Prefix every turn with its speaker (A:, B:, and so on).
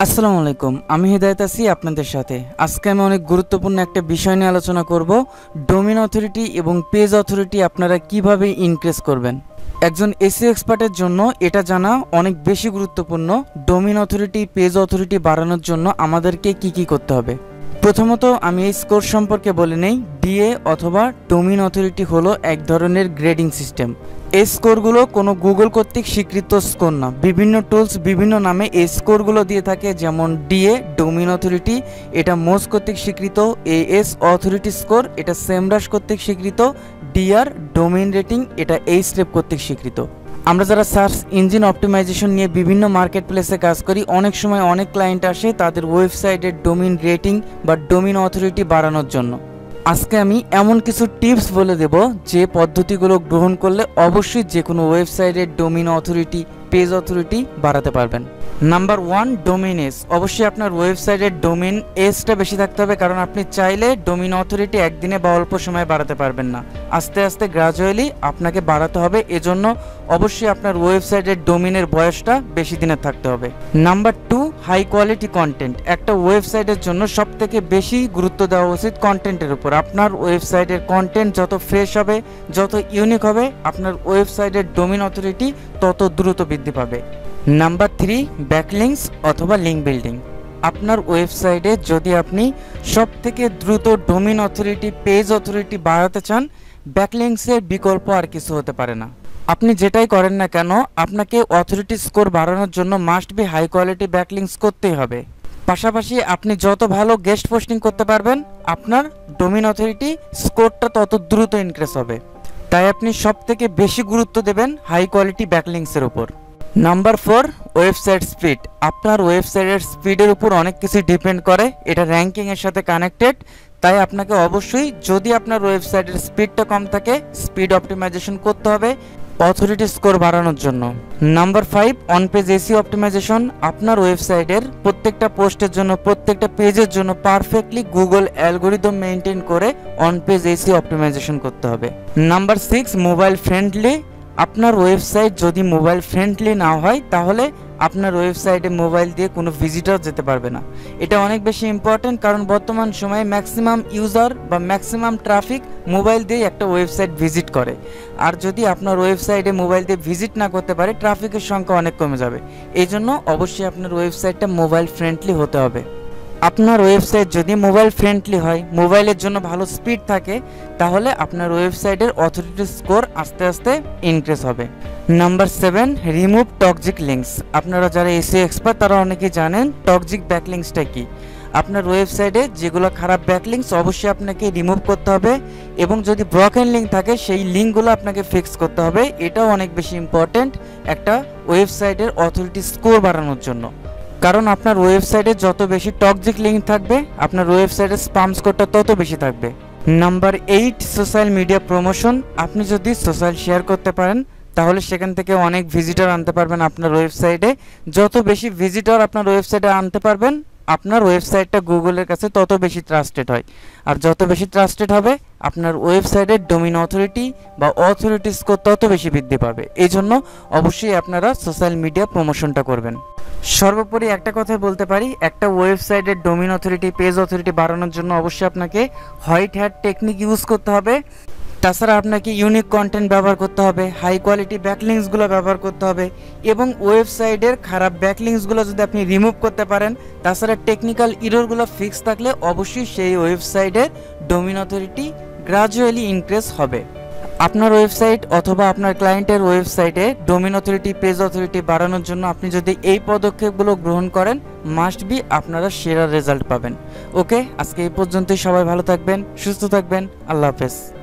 A: আসসালামু আলাইকুম, আমি হিদায়ত আছি আপনাদের সাথে। আজকে আমি অনেক গুরুত্বপূর্ণ একটা বিষয় নিয়ে আলোচনা করব, ডোমেইন অথরিটি এবং পেজ অথরিটি আপনারা কিভাবে ইনক্রিজ করবেন। একজন এসইও এক্সপার্টের জন্য এটা জানা অনেক বেশি গুরুত্বপূর্ণ। ডোমেইন অথরিটি, পেজ অথরিটি বাড়ানোর জন্য আমাদেরকে কি করতে হবে। প্রথমত আমি এই স্কোর সম্পর্কে বলে নেই। ডিএ অথবা ডোমেইন অথরিটি হলো এক ধরনের গ্রেডিং সিস্টেম। এই স্কোরগুলো কোনো গুগল কর্তৃক স্বীকৃত স্কোর না। বিভিন্ন টুলস বিভিন্ন নামে এই স্কোরগুলো দিয়ে থাকে, যেমন ডিএ ডোমেইন অথরিটি, এটা মোজ কর্তৃক স্বীকৃত। এএস অথরিটি স্কোর, এটা সেমরাস কর্তৃক স্বীকৃত। ডিআর ডোমেইন রেটিং, এটা এইচরেপ কর্তৃক স্বীকৃত। আমরা যারা সার্চ ইঞ্জিন অপটিমাইজেশন নিয়ে বিভিন্ন মার্কেট প্লেসে কাজ করি, অনেক সময় অনেক ক্লায়েন্ট আসে তাদের ওয়েবসাইটের ডোমেইন রেটিং বা ডোমেইন অথরিটি বাড়ানোর জন্য। আজকে আমি এমন কিছু টিপস বলে দেব যে পদ্ধতিগুলো গ্রহণ করলে অবশ্যই যে কোনো ওয়েবসাইটের ডোমেইন অথরিটি, পেজ অথরিটি বাড়াতে পারবেন। নাম্বার 1, ডোমেইন এস। অবশ্যই আপনার ওয়েবসাইটের ডোমেইন এসটা বেশি থাকতে হবে, কারণ আপনি চাইলে ডোমেইন অথরিটি একদিনে বা অল্প সময়ে বাড়াতে পারবেন না। আস্তে আস্তে গ্রাজুয়ালি আপনাকে বাড়াতে হবে। এজন্য অবশ্যই আপনার ওয়েবসাইটের ডোমেইনের বয়সটা বেশি দিনের থাকতে হবে। Number 2, high quality content. একটা ওয়েবসাইটের জন্য সবথেকে বেশি গুরুত্ব দেওয়া উচিত কন্টেন্টের উপর। আপনার ওয়েবসাইটের কন্টেন্ট যত ফ্রেশ হবে, যত ইউনিক হবে, আপনার ওয়েবসাইটের ডোমেইন অথরিটি তত দ্রুত বৃদ্ধি পাবে। নাম্বার 3, ব্যাকলিংকস অথবা লিঙ্ক বিল্ডিং। আপনার ওয়েবসাইটে যদি আপনি সবথেকে দ্রুত ডোমেইন অথরিটি, পেজ অথরিটি বাড়াতে চান, ব্যাকলিংকসের বিকল্প আর কিছু হতে পারে না। আপনি যেটাই করেন না কেন, আপনাকে অথরিটি স্কোর বাড়ানোর জন্য must be high quality backlinks করতেই হবে। পাশাপাশি আপনি যত ভালো গেস্ট পোস্টিং করতে পারবেন, আপনার ডোমেইন অথরিটি স্কোরটা তত দ্রুত ইনক্রিজ হবে। তাই আপনি সবথেকে বেশি গুরুত্ব দেবেন হাই কোয়ালিটি ব্যাকলিংকসের উপর। Number 4, website speed. আপনার ওয়েবসাইটের স্পিডের উপর অনেক কিছু ডিপেন্ড করে, এটা র্যাঙ্কিংয়ের সাথে কানেক্টেড। তাই আপনাকে অবশ্যই, যদি আপনার ওয়েবসাইটের স্পিডটা কম থাকে, স্পিড অপটিমাইজেশন করতে হবে অথরিটি স্কোর বাড়ানোর জন্য। Number 5, on page SEO optimization. আপনার ওয়েবসাইটের প্রত্যেকটা পোস্টের জন্য, প্রত্যেকটা পেজের জন্য পারফেক্টলি গুগল অ্যালগোরিদম মেনটেন করে অন পেজ এসইও অপটিমাইজেশন করতে হবে। Number 6, mobile friendly. আপনার ওয়েবসাইট যদি মোবাইল ফ্রেন্ডলি না হয়, তাহলে আপনার ওয়েবসাইটে মোবাইল দিয়ে কোনো ভিজিটর যেতে পারবে না। এটা অনেক বেশি ইম্পর্টেন্ট, কারণ বর্তমান সময়ে ম্যাক্সিমাম ইউজার বা ম্যাক্সিমাম ট্রাফিক মোবাইল দিয়ে একটা ওয়েবসাইট ভিজিট করে। আর যদি আপনার ওয়েবসাইটে মোবাইল দিয়ে ভিজিট না করতে পারে, ট্রাফিকের সংখ্যা অনেক কমে যাবে। এই জন্য অবশ্যই আপনার ওয়েবসাইটটা মোবাইল ফ্রেন্ডলি হতে হবে। আপনার ওয়েবসাইট যদি মোবাইল ফ্রেন্ডলি হয়, মোবাইলের জন্য ভালো স্পিড থাকে, তাহলে আপনার ওয়েবসাইটের অথরিটি স্কোর আস্তে আস্তে ইনক্রিজ হবে। Number 7, remove toxic links. আপনারা যারা এসইও এক্সপার্ট তারা অনেকেই জানেন টক্সিক ব্যাকলিঙ্কসটা কি। আপনার ওয়েবসাইটে যেগুলো খারাপ ব্যাকলিঙ্কস অবশ্যই আপনাকে রিমুভ করতে হবে, এবং যদি ব্রকেন লিঙ্ক থাকে সেই লিঙ্কগুলো আপনাকে ফিক্স করতে হবে। এটাও অনেক বেশি ইম্পর্টেন্ট একটা ওয়েবসাইটের অথরিটি স্কোর বাড়ানোর জন্য, কারণ আপনার ওয়েবসাইটে যত বেশি টক্সিক লিঙ্ক থাকবে, আপনার ওয়েবসাইটের স্প্যাম স্কোরটা তত বেশি থাকবে। Number 8, social media promotion. আপনি যদি সোশ্যাল শেয়ার করতে পারেন, তাহলে সেখান থেকে অনেক ভিজিটর আনতে পারবেন আপনার ওয়েবসাইটে। যত বেশি ভিজিটর আপনার ওয়েবসাইটে আনতে পারবেন, আপনার ওয়েবসাইটটা গুগলের কাছে তত বেশি ট্রাস্টেড হয়। আর যত বেশি ট্রাস্টেড হবে, আপনার ওয়েবসাইটের ডোমেইন অথরিটি বা অথরিটি স্কোর তত বেশি বৃদ্ধি পাবে। এই জন্য অবশ্যই আপনারা সোশ্যাল মিডিয়া প্রমোশনটা করবেন। সর্বোপরি একটা কথা বলতে পারি, একটা ওয়েবসাইটের ডোমেইন অথরিটি, পেজ অথরিটি বাড়ানোর জন্য অবশ্যই আপনাকে হোয়াইট হ্যাট টেকনিক ইউজ করতে হবে। তাছাড়া আপনাকে ইউনিক কন্টেন্ট ব্যবহার করতে হবে, হাই কোয়ালিটি ব্যাকলিঙ্কসগুলো ব্যবহার করতে হবে, এবং ওয়েবসাইটের খারাপ ব্যাকলিঙ্কসগুলো যদি আপনি রিমুভ করতে পারেন, তাছাড়া টেকনিক্যাল ইররগুলো ফিক্স থাকলে অবশ্যই সেই ওয়েবসাইটের ডোমেইন অথরিটি গ্রাজুয়ালি ইনক্রিজ হবে। আপনার ওয়েবসাইট অথবা আপনার ক্লায়েন্টের ওয়েবসাইটে ডোমেইন অথরিটি, পেজ অথরিটি বাড়ানোর জন্য আপনি যদি এই পদক্ষেপগুলো গ্রহণ করেন, মাস্ট বি আপনারা সেরা রেজাল্ট পাবেন। ওকে, আজকে এই পর্যন্তই। সবাই ভালো থাকবেন, সুস্থ থাকবেন। আল্লাহ হাফেজ।